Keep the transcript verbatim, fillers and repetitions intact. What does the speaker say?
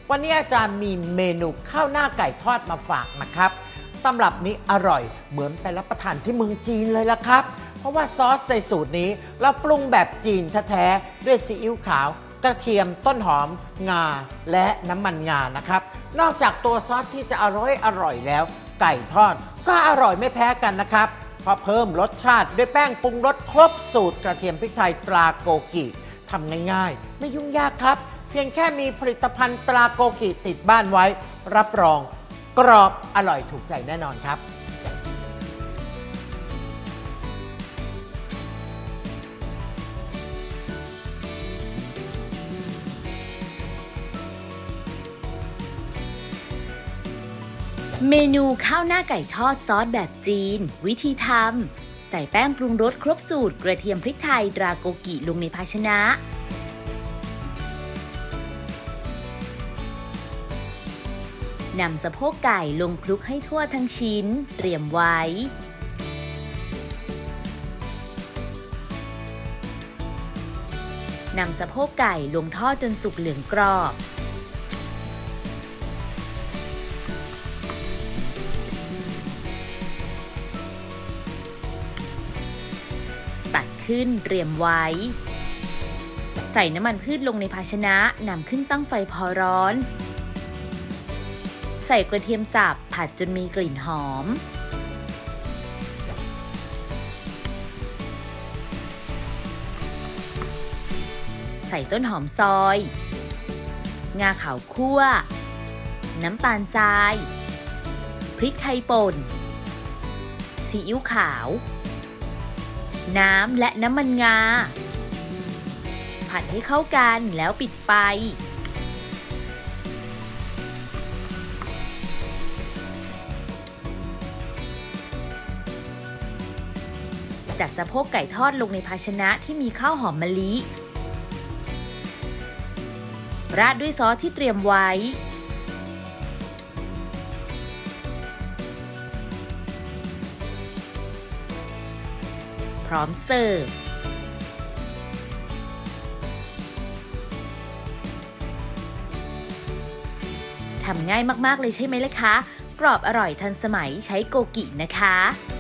วันนี้อาจารย์มีเมนูข้าวหน้าไก่ทอดมาฝากนะครับตำรับนี้อร่อยเหมือนไปรับประทานที่เมืองจีนเลยละครับเพราะว่าซอสใส่สูตรนี้เราปรุงแบบจีนแท้ๆด้วยซีอิ๊วขาวกระเทียมต้นหอมงาและน้ำมันงานะครับนอกจากตัวซอสที่จะอร่อยอร่อยแล้วไก่ทอดก็อร่อยไม่แพ้กันนะครับเพราะเพิ่มรสชาติด้วยแป้งปรุงรสครบสูตรกระเทียมพริกไทยตราโกกิทำง่ายๆไม่ยุ่งยากครับเพียงแค่มีผลิตภัณฑ์ตราโกกิติดบ้านไว้รับรองกรอบอร่อยถูกใจแน่นอนครับเมนูข้าวหน้าไก่ทอดซอสแบบจีนวิธีทำใส่แป้งปรุงรสครบสูตรกระเทียมพริกไทยตราโกกิลงในภาชนะนำสะโพกไก่ลงคลุกให้ทั่วทั้งชิ้นเตรียมไว้นำสะโพกไก่ลงทอดจนสุกเหลืองกรอบตักขึ้นเตรียมไว้ใส่น้ำมันพืชลงในภาชนะนำขึ้นตั้งไฟพอร้อนใส่กระเทียมสับผัดจนมีกลิ่นหอมใส่ต้นหอมซอยงาขาวคั่วน้ำตาลทรายพริกไทยป่นซีอิ๊วขาวน้ำและน้ำมันงาผัดให้เข้ากันแล้วปิดไฟจัดสะโพกไก่ทอดลงในภาชนะที่มีข้าวหอมมะลิราดด้วยซอสที่เตรียมไว้พร้อมเสิร์ฟทำง่ายมากๆเลยใช่ไหมล่ะคะกรอบอร่อยทันสมัยใช้โกกินะคะ